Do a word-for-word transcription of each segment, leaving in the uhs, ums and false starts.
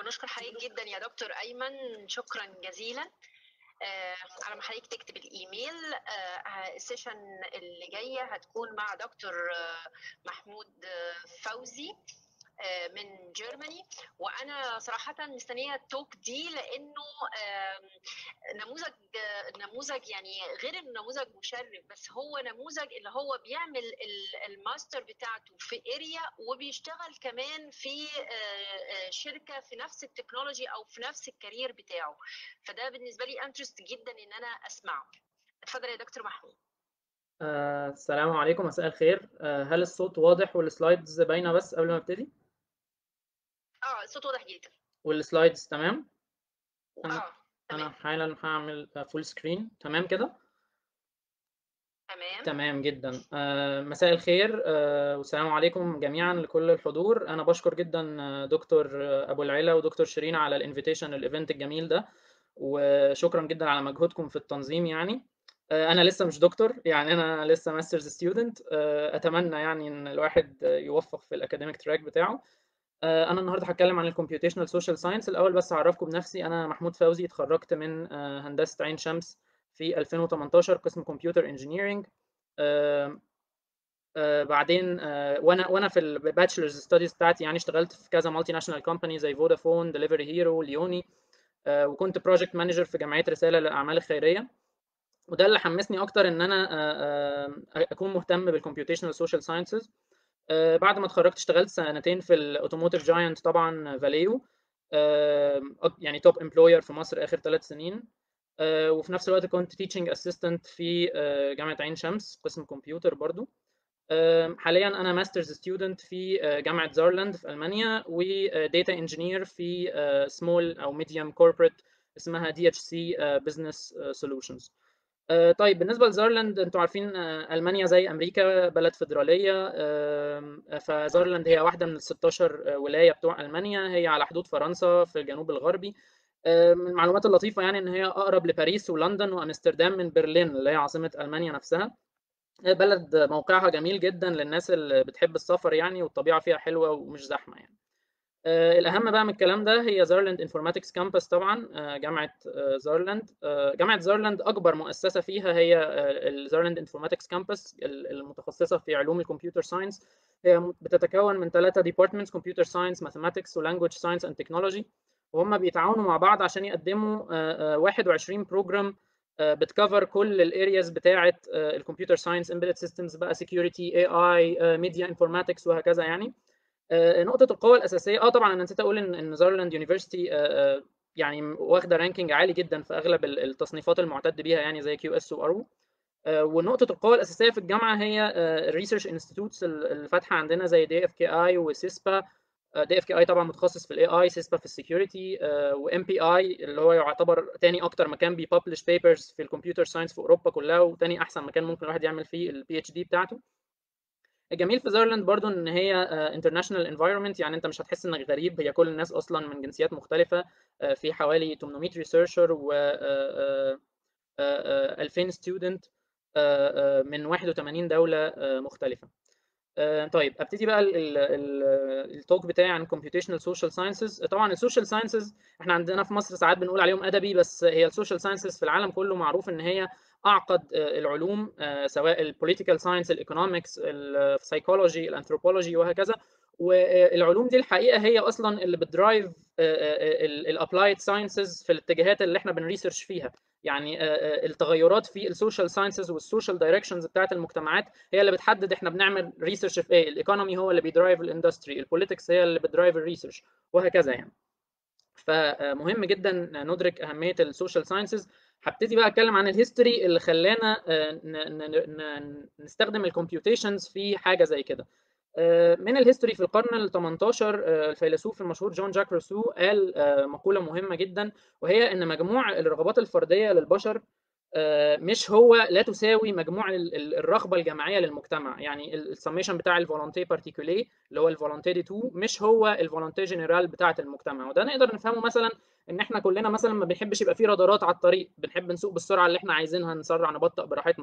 بنشكر حضرتك جدا يا دكتور أيمن، شكرا جزيلا. آه، على ما حضرتك تكتب الإيميل، آه، السيشن اللي جاية هتكون مع دكتور آه، محمود آه، فوزي آه، من جيرماني. وانا صراحه مستنيه التوك دي لانه آم، نموذج آه، نموذج يعني غير انه نموذج مشرف، بس هو نموذج اللي هو بيعمل ال- الماستر بتاعته في اريا وبيشتغل كمان في آه، آه، شركه في نفس التكنولوجي او في نفس الكارير بتاعه. فده بالنسبه لي انترست جدا ان انا اسمعه. اتفضل يا دكتور محمود. آه، السلام عليكم، مساء الخير. آه، هل الصوت واضح والسلايدز باينة بس قبل ما ابتدي؟ اه الصوت واضح جدا. والسلايدز تمام؟ انا اه انا تمام. حالا هعمل فول سكرين. تمام كده؟ تمام. تمام جدا. آه، مساء الخير، آه، والسلام عليكم جميعا لكل الحضور. انا بشكر جدا آه، دكتور آه، ابو العلا ودكتور شيرين على الانفيتيشن الايفنت الجميل ده، وشكرا جدا على مجهودكم في التنظيم. يعني آه، انا لسه مش دكتور، يعني انا لسه ماسترز ستودنت. اتمنى يعني ان الواحد يوفق في الاكاديميك تراك بتاعه. آه، انا النهارده هتكلم عن الكمبيوتيشنال سوشيال ساينس. الاول بس اعرفكم بنفسي، انا محمود فوزي، اتخرجت من آه، هندسه عين شمس في ألفين وتمنتاشر قسم كمبيوتر انجينيرنج. بعدين آه، وانا وانا في الباتشلرز ستاديز بتاعتي يعني اشتغلت في كذا مالتي ناشونال كومباني زي فودافون، دليفري هيرو، ليوني، آه، وكنت بروجكت مانجر في جمعيه رساله للاعمال الخيريه. وده اللي حمسني اكتر ان انا آه، آه، اكون مهتم بالكمبيوتيشنال سوشيال ساينسز. بعد ما اتخرجت اشتغلت سنتين في الاوتوموتيف جاينت طبعا فاليو، آه، يعني توب امبلوير في مصر اخر ثلاث سنين. آه، وفي نفس الوقت كنت تيتشنج اسيستنت في آه، جامعه عين شمس قسم كمبيوتر برضو. آه، حاليا انا ماسترز ستودنت في آه، جامعه زارلاند في المانيا، وديتا انجينير في سمول او ميديوم كوربريت اسمها دي اتش سي بزنس سولوشنز. آه، طيب بالنسبة لزارلاند، انتوا عارفين آه، ألمانيا زي أمريكا بلد فيدرالية. آم، فزارلاند هي واحدة من ال ستاشر ولاية بتوع ألمانيا، هي على حدود فرنسا في الجنوب الغربي. آه، من المعلومات اللطيفة يعني إن هي أقرب لباريس ولندن وأمستردام من برلين اللي هي عاصمة ألمانيا نفسها. هي بلد موقعها جميل جدا للناس اللي بتحب السفر يعني، والطبيعة فيها حلوة ومش زحمة يعني. آه، الأهم بقى من الكلام ده هي زارلاند انفورماتكس كامبس طبعا. آه، جامعة آه، زارلاند آه، جامعة زارلاند أكبر مؤسسة فيها هي آه، الزارلاند انفورماتكس كامبس المتخصصة في علوم الكمبيوتر ساينس. هي بتتكون من ثلاثة ديبارتمنتس: كمبيوتر ساينس، ماثيماتكس، ولانجوج ساينس اند تكنولوجي. وهم بيتعاونوا مع بعض عشان يقدموا آه، آه، واحد وعشرين بروجرام بتكفر كل الارياز بتاعه الكمبيوتر ساينس، امبيدد سيستمز بقى، سكيورتي، اي اي، ميديا انفورماتكس، وهكذا يعني. آه، نقطة القوة الأساسية، اه طبعا أنا نسيت أقول إن إن زارلاند يونيفرستي يعني واخدة رانكينج عالي جدا في أغلب ال- التصنيفات المعتد بيها، يعني زي كيو اس وارو. ونقطة القوة الأساسية في الجامعة هي الريسيرش انستيتوتس اللي فاتحة عندنا زي دي اف كي اي وسيسبا. دي اف كي اي طبعا متخصص في الاي اي، سيسبا في السكيورتي، وام بي اي اللي هو يعتبر تاني اكتر مكان بيببلش بيبرز في الكمبيوتر ساينس في اوروبا كلها، وتاني احسن مكان ممكن الواحد يعمل فيه البي اتش دي بتاعته. الجميل في زايرلاند برضو ان هي انترناشونال انفايرمنت، يعني انت مش هتحس انك غريب، هي كل الناس اصلا من جنسيات مختلفه. آه، في حوالي ثمانمائة ريسيرشر و آه، آه، ألفين ستودنت من واحد وثمانين دوله آه، مختلفه. آه، طيب ابتدي بقى التوك بتاعي عن computational social sciences. طبعا السوشيال ساينسز احنا عندنا في مصر ساعات بنقول عليهم ادبي، بس هي السوشيال ساينسز في العالم كله معروف ان هي اعقد آه، العلوم، آه، سواء البوليتيكال ساينس، الايكونومكس، السايكولوجي، الانثروبولوجي، وهكذا. والعلوم دي الحقيقه هي اصلا اللي بتدرايف الابلايد ساينسز في الاتجاهات اللي احنا بنريسيرش فيها. يعني آه، آه، التغيرات في السوشيال ساينسز والسوشيال دايركشنز بتاعت المجتمعات هي اللي بتحدد احنا بنعمل ريسيرش في ايه. الايكونومي هو اللي بيدرايف الاندستري، البوليتكس هي اللي بتدرايف الريسيرش، وهكذا يعني. فمهم جدا ندرك اهميه السوشيال ساينسز. هبتدي بقى اتكلم عن الهيستوري اللي خلانا آه، ن- ن- ن- نستخدم الكمبيوتيشنز في حاجه زي كده. آه، من الهيستوري في القرن ال تمنتاشر، آه، الفيلسوف المشهور جون جاك روسو قال آه، مقولة مهمة جدا، وهي ان مجموع الرغبات الفردية للبشر آه، مش هو لا تساوي مجموع ال- ال- الرغبة الجماعية للمجتمع. يعني السميشن بتاع الفولونتي بارتيكولي اللي هو الفولونتي دي تو مش هو الفولونتي جنرال بتاعة المجتمع. وده نقدر نفهمه مثلا ان احنا كلنا مثلا ما بنحبش يبقى في رادارات على الطريق، بنحب نسوق بالسرعة اللي احنا عايزينها، نسرع، نبطئ براحتنا.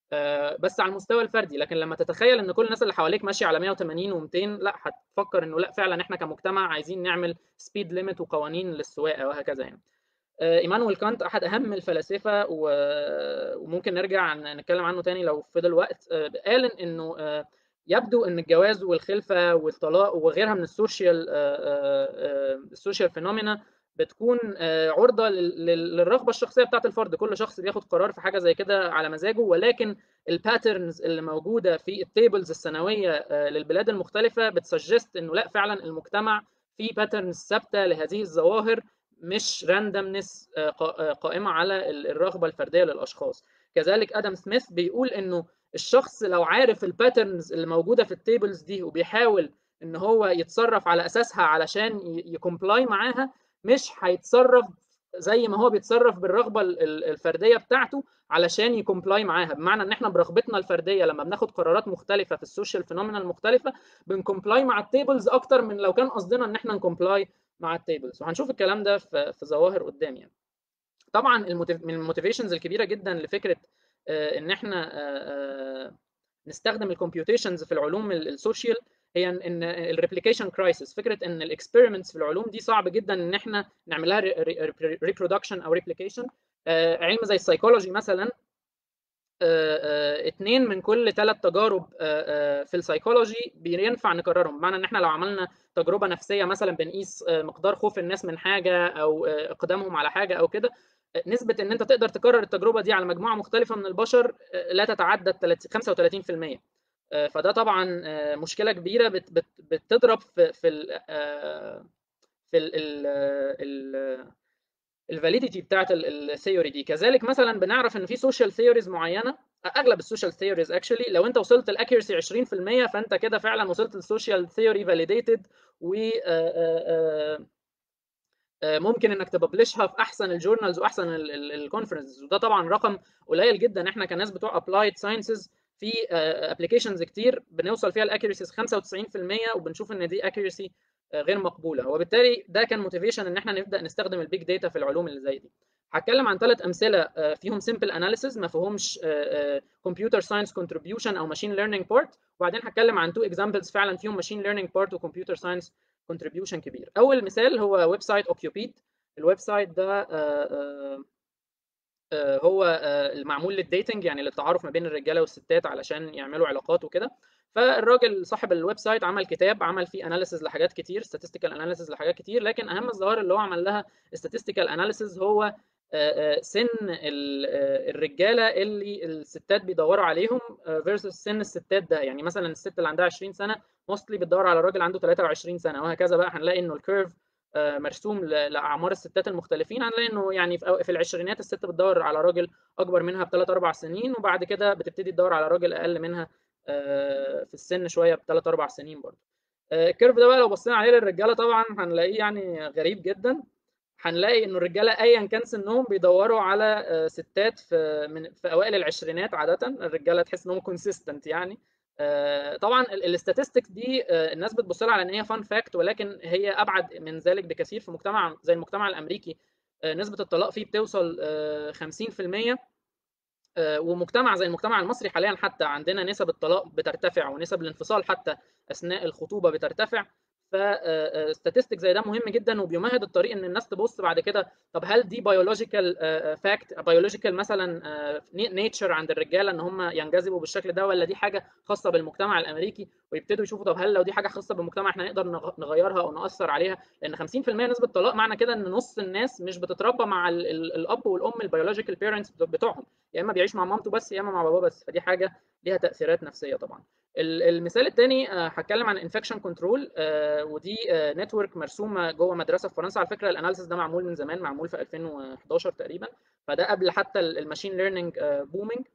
بس على المستوى الفردي. لكن لما تتخيل ان كل الناس اللي حواليك ماشيه على مية وتمانين و200، لا هتفكر انه لا فعلا احنا كمجتمع عايزين نعمل سبيد ليميت وقوانين للسواقه وهكذا يعني. ايمانويل كانت احد اهم الفلاسفه وممكن نرجع نتكلم عنه تاني لو فضل وقت. قال انه يبدو ان الجواز والخلفه والطلاق وغيرها من السوشيال السوشيال فينومينا بتكون عرضه للرغبه الشخصيه بتاعت الفرد. كل شخص بياخد قرار في حاجه زي كده على مزاجه، ولكن الباترنز اللي موجوده في التيبلز السنويه للبلاد المختلفه بتسجست انه لا فعلا المجتمع في باترنز ثابته لهذه الظواهر، مش راندمنس قائمه على الرغبه الفرديه للاشخاص. كذلك ادم سميث بيقول انه الشخص لو عارف الباترنز اللي موجوده في التيبلز دي وبيحاول ان هو يتصرف على اساسها علشان يكومبلاي معاها، مش هيتصرف زي ما هو بيتصرف بالرغبه الفرديه بتاعته علشان يكومبلاي معاها. بمعنى ان احنا برغبتنا الفرديه لما بناخد قرارات مختلفه في السوشيال فينومينا المختلفه بنكومبلاي مع التيبلز اكتر من لو كان قصدنا ان احنا نكومبلاي مع التيبلز. وهنشوف الكلام ده في في ظواهر قدام يعني. طبعا من الموتيفيشنز الكبيره جدا لفكره ان احنا نستخدم الكمبيوتيشنز في العلوم السوشيال هي ان الريبليكيشن كرايسيس. فكره ان الاكسبيرمنتس في العلوم دي صعب جدا ان احنا نعمل لها ريبرودكشن او ريبليكيشن. علم زي السايكولوجي مثلا، اثنين من كل ثلاث تجارب في السايكولوجي بينفع نكررهم. بمعنى ان احنا لو عملنا تجربه نفسيه مثلا بنقيس مقدار خوف الناس من حاجه او اقدامهم على حاجه او كده، نسبه ان انت تقدر تكرر التجربه دي على مجموعه مختلفه من البشر لا تتعدى خمسة وثلاثين في المية. فده طبعا مشكله كبيره بتضرب في في ال في ال الفاليديتي بتاعت الثيوري دي. كذلك مثلا بنعرف ان في سوشيال ثيوريز معينه، اغلب السوشيال ثيوريز اكشلي لو انت وصلت الاكيورسي عشرين في المية فانت كده فعلا وصلت للسوشيال ثيوري فاليديتد، و ممكن انك تببلشها في احسن الجورنالز واحسن الكونفرنسز. وده طبعا رقم قليل جدا. احنا كناس بتوع ابلايد ساينسز في ابلكيشنز كتير بنوصل فيها الاكيورسي خمسة وتسعين في المية وبنشوف ان دي اكيورسي غير مقبوله. وبالتالي ده كان موتيفيشن ان احنا نبدا نستخدم البيج داتا في العلوم اللي زي دي. هتكلم عن ثلاث امثله فيهم سمبل اناليسيز ما فيهمش كمبيوتر ساينس كونتريبيوشن او ماشين ليرنينج بارت، وبعدين هتكلم عن تو اكزامبلز فعلا فيهم ماشين ليرنينج بارت وكمبيوتر ساينس كونتريبيوشن كبير. اول مثال هو ويب سايت اوكيوبيد. الويب سايت ده هو المعمول للديتنج، يعني للتعارف ما بين الرجاله والستات علشان يعملوا علاقات وكده. فالراجل صاحب الويب سايت عمل كتاب عمل فيه اناليسز لحاجات كتير، statistical اناليسز لحاجات كتير، لكن اهم الظواهر اللي هو عمل لها statistical اناليسز هو سن الرجاله اللي الستات بيدوروا عليهم versus سن الستات ده. يعني مثلا الست اللي عندها عشرين سنه موستلي بتدور على راجل عنده ثلاثة وعشرين سنه وهكذا. بقى هنلاقي انه الكيرف مرسوم لاعمار الستات المختلفين. هنلاقي انه يعني في العشرينات الست بتدور على راجل اكبر منها بثلاث اربع سنين، وبعد كده بتبتدي تدور على راجل اقل منها في السن شويه بثلاث اربع سنين برضه. الكيرف ده بقى لو بصينا عليه للرجاله طبعا هنلاقيه يعني غريب جدا. هنلاقي انه الرجاله ايا كان سنهم بيدوروا على ستات في من في اوائل العشرينات عاده. الرجاله تحس انهم كونسيستنت يعني. طبعا الاستاتستكس دي الناس بتبص لها على ان هي فان فاكت، ولكن هي ابعد من ذلك بكثير. في مجتمع زي المجتمع الامريكي نسبه الطلاق فيه بتوصل خمسين في المية، ومجتمع زي المجتمع المصري حاليا حتى عندنا نسب الطلاق بترتفع ونسب الانفصال حتى اثناء الخطوبه بترتفع. فستاتستيك زي ده مهم جدا وبيمهد الطريق ان الناس تبص بعد كده طب هل دي بيولوجيكال فاكت، بيولوجيكال مثلا نيتشر عند الرجاله ان هم ينجذبوا بالشكل ده، ولا دي حاجه خاصه بالمجتمع الامريكي، ويبتدوا يشوفوا طب هل لو دي حاجه خاصه بالمجتمع احنا نقدر نغيرها او ناثر عليها. لان خمسين في المية نسبه طلاق معنى كده ان نص الناس مش بتتربى مع الاب والام البيولوجيكال بيرنتس بتوعهم، يا اما بيعيش مع مامته بس يا اما مع باباه بس. فدي حاجه ليها تاثيرات نفسيه طبعا. المثال الثاني هتكلم عن انفكشن كنترول، ودي نتورك مرسومه جوه مدرسه في فرنسا. على فكره الاناليسيس ده معمول من زمان، معمول في ألفين وحداشر تقريبا، فده قبل حتى الماشين ليرنينج بومينج.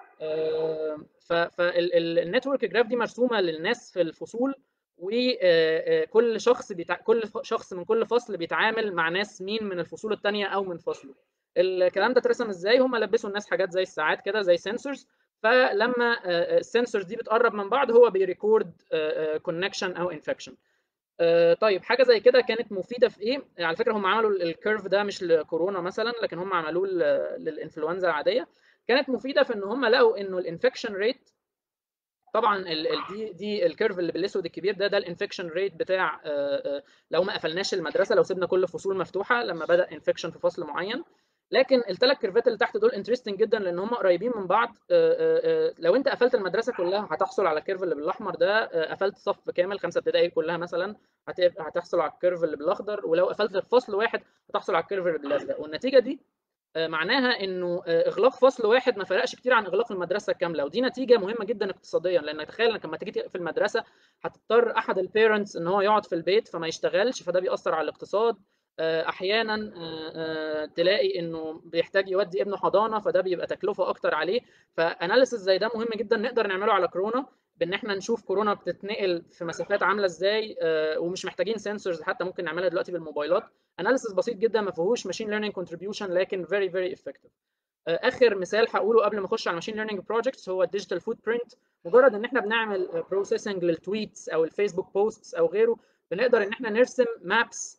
فالنتورك جراف دي مرسومه للناس في الفصول، وكل شخص بيتع... كل شخص من كل فصل بيتعامل مع ناس مين من الفصول الثانيه او من فصله. الكلام ده اترسم ازاي؟ هم لبسوا الناس حاجات زي الساعات كده زي سنسورز، فلما السنسورز دي بتقرب من بعض هو بيريكورد كونكشن او انفكشن. طيب حاجه زي كده كانت مفيده في ايه؟ على فكره هم عملوا الكيرف ده مش لكورونا مثلا، لكن هم عملوه للانفلونزا العاديه. كانت مفيده في ان هم لقوا انه الانفكشن ريت، طبعا ال ال دي دي الكيرف اللي بالاسود الكبير ده ده الانفكشن ريت بتاع لو ما قفلناش المدرسه، لو سيبنا كل الفصول مفتوحه لما بدا انفكشن في فصل معين. لكن الثلاث كيرفات اللي تحت دول انترستنج جدا لان هم قريبين من بعض. لو انت قفلت المدرسه كلها هتحصل على الكيرف اللي بالاحمر ده، قفلت صف كامل خمسه ابتدائي كلها مثلا هتحصل على الكيرف اللي بالاخضر، ولو قفلت فصل واحد هتحصل على الكيرف اللي بالازرق. والنتيجه دي معناها انه اغلاق فصل واحد ما فرقش كتير عن اغلاق المدرسه كامله، ودي نتيجه مهمه جدا اقتصاديا، لان تخيل انك لما تيجي تقفل المدرسه هتضطر احد البيرنتس ان هو يقعد في البيت فما يشتغلش، فده بيأثر على الاقتصاد. احيانا تلاقي انه بيحتاج يودي ابنه حضانه، فده بيبقى تكلفه اكتر عليه. فاناليسيس زي ده مهم جدا نقدر نعمله على كورونا، بان احنا نشوف كورونا بتتنقل في مسافات عامله ازاي، ومش محتاجين سنسورز، حتى ممكن نعملها دلوقتي بالموبايلات. اناليسيس بسيط جدا ما فيهوش ماشين ليرنينج كونتريبيوشن، لكن فيري فيري افكتيف. اخر مثال هقوله قبل ما اخش على الماشين ليرنينج بروجكتس هو الديجيتال فوت برنت. مجرد ان احنا بنعمل بروسيسنج للتويتس او الفيسبوك بوستس او غيره، بنقدر ان احنا نرسم مابس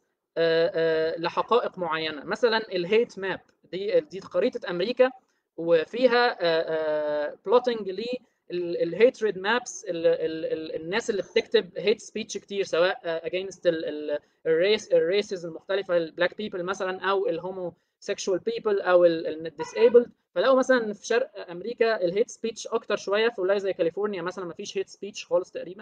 لحقائق معينه. مثلا الهيت ماب دي دي خريطه امريكا وفيها بلوتنج ل الهيتريد مابس، الناس اللي بتكتب هيت سبيتش كتير سواء اجينست الريس الريسز المختلفه، البلاك بيبل مثلا او الهومو سيكشوال بيبل او الديسيبلد. فلقوا مثلا في شرق امريكا الهيت سبيتش اكتر شويه، في ولايه زي كاليفورنيا مثلا ما فيش هيت سبيتش خالص تقريبا.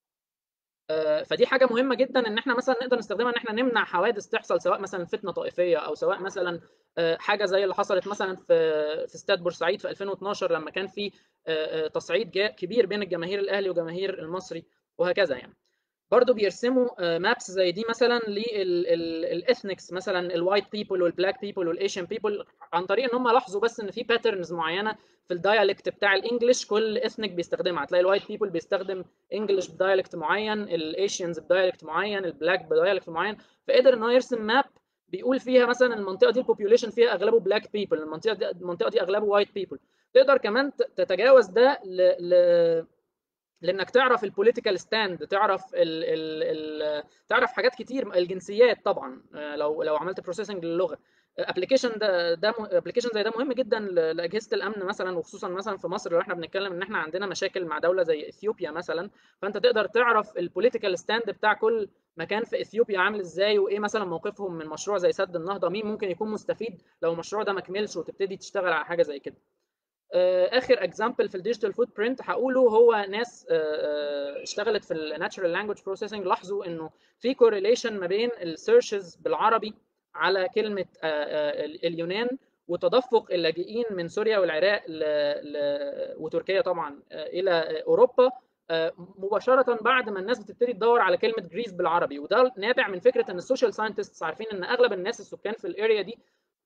فدي حاجه مهمه جدا ان احنا مثلا نقدر نستخدمها ان احنا نمنع حوادث تحصل، سواء مثلا فتنه طائفيه او سواء مثلا حاجه زي اللي حصلت مثلا في في استاد بورسعيد في ألفين واثناشر لما كان في تصعيد كبير بين الجماهير الاهلي وجماهير المصري وهكذا. يعني برضه بيرسموا مابس زي دي مثلا للاثنكس، مثلا الوايت بيبل والبلاك بيبل والايشن بيبل، عن طريق ان هم لاحظوا بس ان في باترنز معينه في الدايالكت بتاع الانجليش كل اثنيك بيستخدمها. هتلاقي الوايت بيبل بيستخدم انجلش بدايالكت معين، الايشنز بدايالكت معين، البلاك بدايالكت معين. فقدر ان هو يرسم ماب بيقول فيها مثلا المنطقه دي البوبيوليشن فيها اغلبه بلاك بيبل، المنطقه دي المنطقه دي اغلبه وايت بيبل. تقدر كمان تتجاوز ده ل... ل... لانك تعرف البوليتيكال ستاند، تعرف ال ال ال تعرف حاجات كتير، الجنسيات طبعا لو لو عملت بروسيسنج للغه. ابلكيشن ده ده ابلكيشن زي ده مهم جدا لاجهزه الامن مثلا، وخصوصا مثلا في مصر لو احنا بنتكلم ان احنا عندنا مشاكل مع دوله زي اثيوبيا مثلا، فانت تقدر تعرف البوليتيكال ستاند بتاع كل مكان في اثيوبيا عامل ازاي، وايه مثلا موقفهم من مشروع زي سد النهضه، مين ممكن يكون مستفيد لو المشروع ده ما كملش، وتبتدي تشتغل على حاجه زي كده. اخر اكزامبل في الديجيتال فوت برنت هقوله هو ناس اشتغلت في الناتشرال لانجويج بروسيسنج، لاحظوا انه في كورليشن ما بين السيرشز بالعربي على كلمه اليونان وتدفق اللاجئين من سوريا والعراق ل... ل... وتركيا طبعا الى اوروبا مباشره بعد ما الناس بتبتدي تدور على كلمه جريس بالعربي. وده نابع من فكره ان السوشيال ساينتستس عارفين ان اغلب الناس السكان في الاريا دي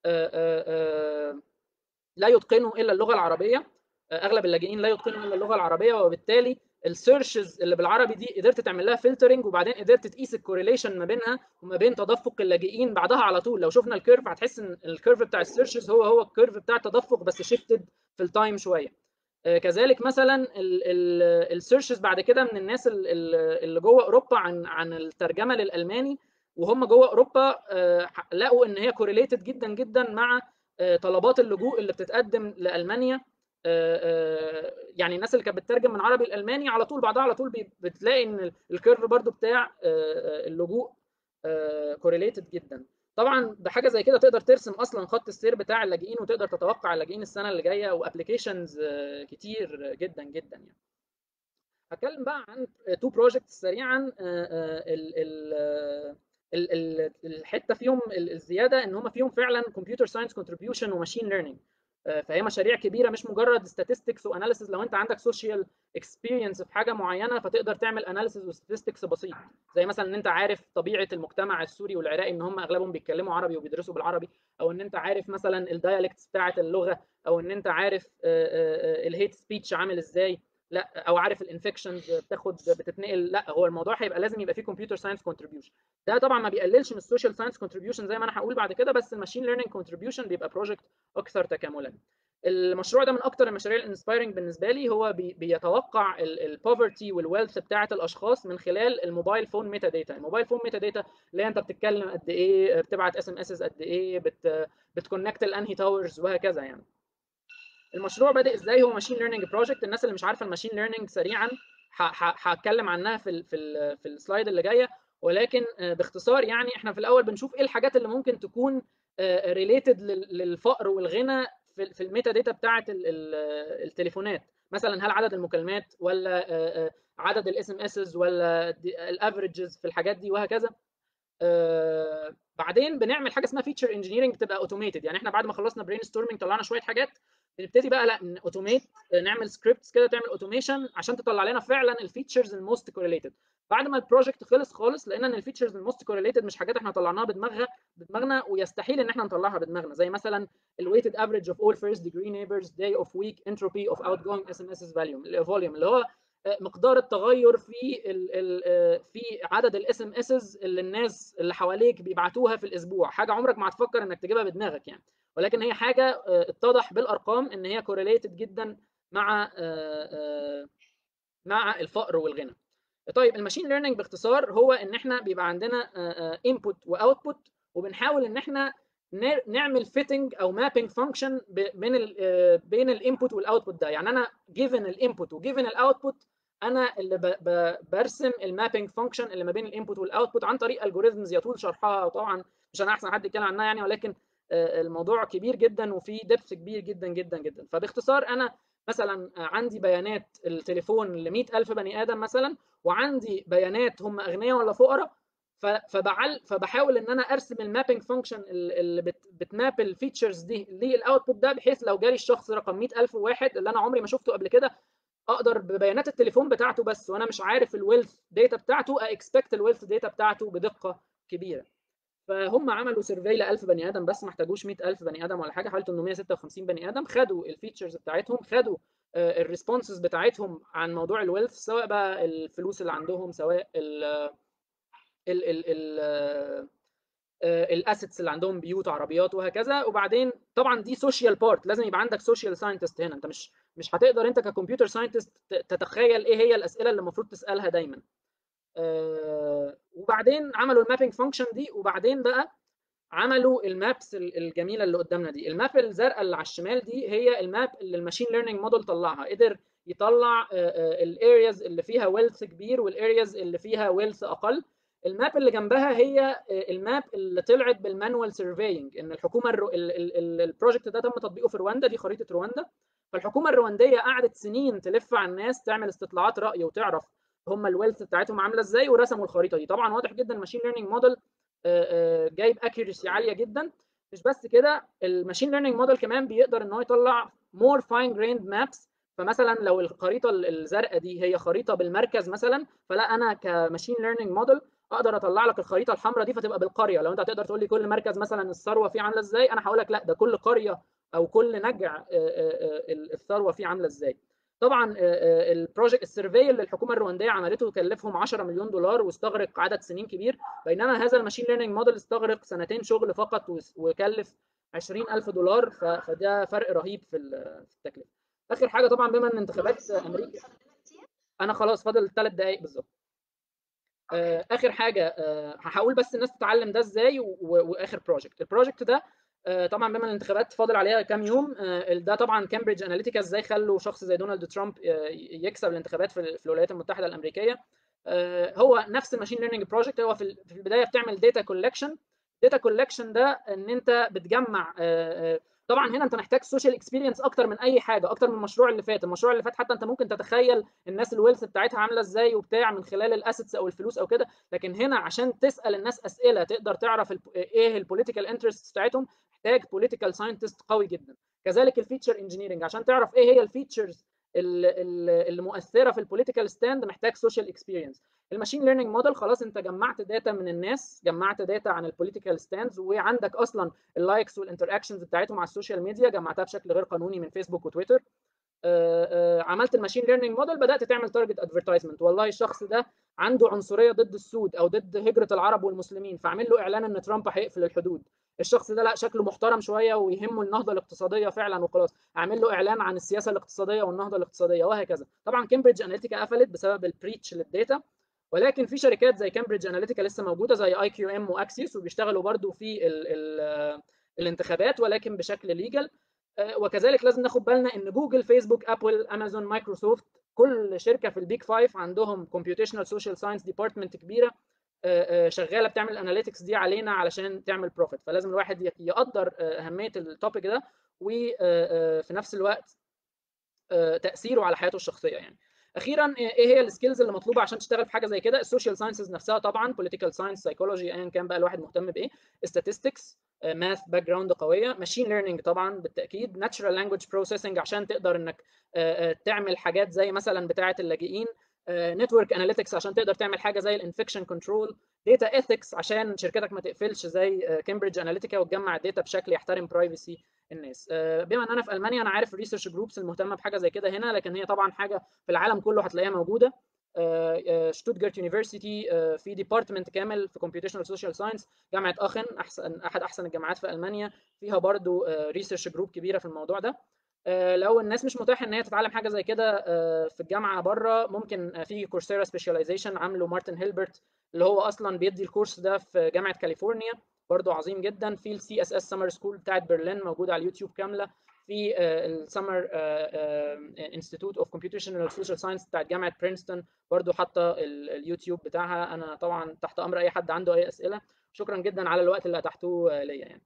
لا يتقنوا الا اللغه العربيه، اغلب اللاجئين لا يتقنوا الا اللغه العربيه، وبالتالي السيرشز اللي بالعربي دي قدرت تعمل لها فلترنج، وبعدين قدرت تقيس الكورليشن ما بينها وما بين تدفق اللاجئين بعدها على طول. لو شفنا الكيرف هتحس ان الكيرف بتاع السيرشز هو هو الكيرف بتاع التدفق بس شيفتد في التايم شويه. كذلك مثلا السيرشز بعد كده من الناس اللي جوه اوروبا عن عن الترجمه للالماني وهم جوه اوروبا لقوا ان هي كورليتد جدا جدا مع طلبات اللجوء اللي بتتقدم لالمانيا. يعني الناس اللي كانت بتترجم من عربي لالماني على طول بعدها على طول بتلاقي ان الكيرف برضو بتاع اللجوء كورليتد جدا. طبعا بحاجه زي كده تقدر ترسم اصلا خط السير بتاع اللاجئين، وتقدر تتوقع اللاجئين السنه اللي جايه، وابلكيشنز كتير جدا جدا يعني. هتكلم بقى عن تو بروجكتس سريعا. الحته فيهم الزياده ان هم فيهم فعلا كمبيوتر ساينس كونتريبيوشن وماشين ليرنينج، فهي مشاريع كبيره مش مجرد statistics واناليسيس. لو انت عندك سوشيال اكسبيرينس في حاجه معينه فتقدر تعمل اناليسيس وستاتستكس بسيط، زي مثلا ان انت عارف طبيعه المجتمع السوري والعراقي ان هم اغلبهم بيتكلموا عربي وبيدرسوا بالعربي، او ان انت عارف مثلا الدايالكتس بتاعه اللغه، او ان انت عارف الهيت سبيتش عامل ازاي، لا او عارف الانفكشنز بتاخد بتتنقل. لا، هو الموضوع هيبقى لازم يبقى فيه كمبيوتر ساينس كونتريبيوشن. ده طبعا ما بيقللش من السوشيال ساينس كونتريبيوشن زي ما انا هقول بعد كده، بس الماشين ليرنينج كونتريبيوشن بيبقى بروجكت اكثر تكاملا. المشروع ده من اكتر المشاريع الانسبايرنج بالنسبه لي. هو بي بيتوقع البوفرتي والويلث بتاعه الاشخاص من خلال الموبايل فون ميتا داتا. الموبايل فون ميتا داتا اللي انت بتتكلم قد ايه، بتبعت اس ام اس قد ايه، بت بتكونكت الانهي تاورز وهكذا يعني. المشروع بادئ ازاي؟ هو ماشين ليرنينج بروجكت. الناس اللي مش عارفه الماشين ليرنينج سريعا هتكلم عنها في ال في ال في السلايد اللي جايه، ولكن باختصار يعني احنا في الاول بنشوف ايه الحاجات اللي ممكن تكون ريليتد للفقر والغنى في في الميتا داتا بتاعه التليفونات. مثلا هل عدد المكالمات، ولا عدد الاس ام اسز، ولا الافريجز في الحاجات دي، وهكذا. آه بعدين بنعمل حاجه اسمها فيتشر انجينيرنج، بتبقى اوتوميتد. يعني احنا بعد ما خلصنا برين ستورمنج طلعنا شويه حاجات، بنبتدي بقى لا اوتوميت، نعمل سكريبتس كده تعمل اوتوميشن عشان تطلع لنا فعلا الفيتشرز الموست كورليتد. بعد ما البروجكت خلص خالص لقينا ان الفيتشرز الموست كورليتد مش حاجات احنا طلعناها بدماغها بدماغنا، ويستحيل ان احنا نطلعها بدماغنا، زي مثلا الويتد افريج اوف اول فيرست ديجري نيبرز داي اوف ويك انتروبي اوف اوت جوينج اس ام اس فوليوم فوليوم اللي هو مقدار التغير في ال ال في عدد الاس ام اسز اللي الناس اللي حواليك بيبعتوها في الاسبوع. حاجه عمرك ما هتفكر انك تجيبها بدماغك يعني، ولكن هي حاجه اتضح بالارقام ان هي كورليتد جدا مع مع الفقر والغنى. طيب الماشين ليرنينج باختصار هو ان احنا بيبقى عندنا انبوت واوتبوت، وبنحاول ان احنا نعمل فيتنج او مابينج فانكشن بين ال بين الانبوت والاوتبوت ده. يعني انا جيفن الانبوت وجيفن الاوتبوت، انا اللي ب ب برسم المابينج فانكشن اللي ما بين الانبوت والاوتبوت عن طريق الجوريزمز يطول شرحها، وطبعا مش انا احسن حد يتكلم عنها يعني، ولكن الموضوع كبير جدا وفيه دبث كبير جدا جدا جدا. فباختصار انا مثلا عندي بيانات التليفون ل مئة ألف بني ادم مثلا، وعندي بيانات هم اغنياء ولا فقراء، فبعل فبحاول ان انا ارسم المابينج فانكشن اللي بت بتماب الفيتشرز دي للاوتبوت ده، بحيث لو جالي الشخص رقم مئة ألف واحد اللي انا عمري ما شفته قبل كده، اقدر ببيانات التليفون بتاعته بس وانا مش عارف الويلث داتا بتاعته اكسبكت الويلث داتا بتاعته بدقه كبيره. فهم عملوا سيرفي ل ألف بني ادم بس، ما احتاجوش مئة ألف بني ادم ولا حاجه، حوالي ثمانمئة وستة وخمسين بني ادم، خدوا الفيتشرز بتاعتهم، خدوا الريسبونسز بتاعتهم عن موضوع الويلث، سواء بقى الفلوس اللي عندهم، سواء ال ال ال ال الاسيتس اللي عندهم، بيوت، عربيات، وهكذا. وبعدين طبعا دي سوشيال بارت، لازم يبقى عندك سوشيال ساينتست هنا. انت مش مش هتقدر انت ككمبيوتر ساينتست تتخيل ايه هي الاسئله اللي المفروض تسالها دايما. وبعدين عملوا المابينج فانكشن دي، وبعدين بقى عملوا المابس الجميله اللي قدامنا دي. الماب الزرقاء اللي على الشمال دي هي الماب اللي الماشين ليرنينج موديل طلعها، قدر يطلع الارياز اللي فيها ويلث كبير والارياز اللي فيها ويلث اقل. الماب اللي جنبها هي الماب اللي طلعت بالمانوال سيرفينج، ان الحكومه البروجكت ده تم تطبيقه في رواندا، دي خريطه رواندا. فالحكومه الروانديه قعدت سنين تلف على الناس تعمل استطلاعات راي وتعرف هم الويلث بتاعتهم عامله ازاي، ورسموا الخريطه دي. طبعا واضح جدا الماشين ليرنينج موديل جايب اكيورسي عاليه جدا. مش بس كده، الماشين ليرنينج موديل كمان بيقدر ان هو يطلع مور فاين جريند مابس. فمثلا لو الخريطه الزرقاء دي هي خريطه بالمركز مثلا، فلا انا كماشين ليرنينج موديل اقدر اطلع لك الخريطه الحمراء دي فتبقى بالقريه. لو انت هتقدر تقول لي كل مركز مثلا الثروه فيه عامله ازاي، انا هقول لك لا، ده كل قريه او كل نجع الثروه فيه عامله ازاي. طبعا البروجكت السيرفي اللي الحكومه الروانديه عملته كلفهم عشرة مليون دولار واستغرق عدد سنين كبير، بينما هذا الماشين ليرنينج موديل استغرق سنتين شغل فقط وكلف عشرين ألف دولار. فده فرق رهيب في التكلفه. اخر حاجه طبعا بما ان انتخابات امريكا، انا خلاص فاضل ثلاث دقائق بالظبط. اخر حاجه هقول بس الناس تتعلم ده ازاي. واخر بروجكت، البروجكت ده طبعا بما الانتخابات فاضل عليها كام يوم، ده طبعا كامبريدج اناليتيكا ازاي خلوا شخص زي دونالد ترامب يكسب الانتخابات في الولايات المتحده الامريكيه. هو نفس الماشين ليرنينج بروجكت. هو في البدايه بتعمل داتا كولكشن. داتا كولكشن ده ان انت بتجمع، طبعا هنا انت محتاج سوشيال اكسبيرينس اكتر من اي حاجه، اكتر من المشروع اللي فات. المشروع اللي فات حتى انت ممكن تتخيل الناس الويلث بتاعتها عامله ازاي وبتاع من خلال الاسيتس او الفلوس او كده، لكن هنا عشان تسال الناس اسئله تقدر تعرف ايه البوليتيكال انترست بتاعتهم، محتاج بوليتيكال ساينتست قوي جدا. كذلك الفيتشر انجينيرنج، عشان تعرف ايه هي الفيتشرز المؤثره في البوليتيكال ستاند، محتاج سوشيال اكسبيرينس. الماشين ليرنينج موديل خلاص انت جمعت داتا من الناس، جمعت داتا عن البوليتيكال ستاندز، وعندك اصلا اللايكس والانتراكشنز بتاعتهم على السوشيال ميديا، جمعتها بشكل غير قانوني من فيسبوك وتويتر. آآ آآ عملت الماشين ليرنينج موديل، بدات تعمل تارجت ادفرتايزمنت، والله الشخص ده عنده عنصريه ضد السود او ضد هجره العرب والمسلمين، فاعمل له اعلان ان ترامب هيقفل الحدود. الشخص ده لا شكله محترم شويه ويهمه النهضه الاقتصاديه فعلا وخلاص، اعمل له اعلان عن السياسه الاقتصاديه والنهضه الاقتصاديه، وهكذا. طبعا كامبريدج اناليتيكا قفلت بسبب البريتش للداتا، ولكن في شركات زي كامبريدج اناليتيكا لسه موجوده، زي اي كيو ام واكسيوس، وبيشتغلوا برضو في ال ال الانتخابات ولكن بشكل ليجل. وكذلك لازم ناخد بالنا ان جوجل، فيسبوك، ابل، امازون، مايكروسوفت، كل شركه في البيج فايف عندهم كومبيوتيشنال سوشيال ساينس ديبارتمنت كبيره شغاله بتعمل الاناليتكس دي علينا علشان تعمل بروفيت. فلازم الواحد يقدر اهميه التوبيك ده وفي نفس الوقت تاثيره على حياته الشخصيه يعني. اخيرا ايه هي السكيلز اللي مطلوبه عشان تشتغل في حاجه زي كده؟ السوشيال ساينسز نفسها طبعا، بوليتيكال ساينس، سايكولوجي، ايا كان بقى الواحد مهتم بايه، statistics، ماث باك جراوند قويه، ماشين ليرنينج طبعا بالتاكيد، ناتشرال لانجويج بروسيسنج عشان تقدر انك تعمل حاجات زي مثلا بتاعه اللاجئين، نتورك اناليتكس عشان تقدر تعمل حاجه زي الانفكشن كنترول، داتا ايثكس عشان شركتك ما تقفلش زي كامبريدج اناليتيكا وتجمع الداتا بشكل يحترم برايفسي الناس. بما ان انا في المانيا انا عارف الريسيرش جروبس المهتمه بحاجه زي كده هنا، لكن هي طبعا حاجه في العالم كله هتلاقيها موجوده. شتوتجارت يونيفرسيتي في ديبارتمنت كامل في كومبيوتيشنال سوشيال ساينس، جامعه اخن احسن احد احسن الجامعات في المانيا فيها برضو ريسيرش جروب كبيره في الموضوع ده. لو الناس مش متاح ان هي تتعلم حاجه زي كده في الجامعه بره، ممكن في كورسيرا سبيشاليزيشن عامله مارتن هيلبرت اللي هو اصلا بيدي الكورس ده في جامعه كاليفورنيا، برضو عظيم جدا. في السي اس اس سمر سكول بتاعت برلين موجوده على اليوتيوب كامله. في السمر انستيتوت اوف كومبيوتيشنال سوشيال ساينس بتاعت جامعه برينستون برضو حاطه اليوتيوب بتاعها. انا طبعا تحت امر اي حد عنده اي اسئله. شكرا جدا على الوقت اللي اتحتوه ليا يعني.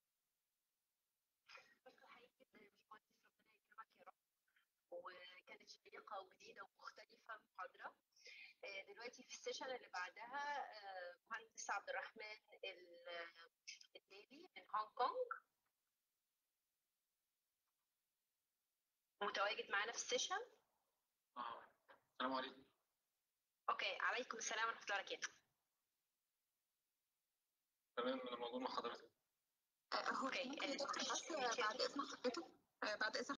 وكانت شيقة وجديدة ومختلفة محاضرة. دلوقتي في السيشن اللي بعدها مهندس عبد الرحمن الديلي من هونج كونج متواجد معانا في السيشن. اه السلام عليكم. اوكي، عليكم السلام ورحمة الله وبركاته. تمام، انا موجود مع حضرتك. اوكي، بعد اذن حضرتك بعد اذن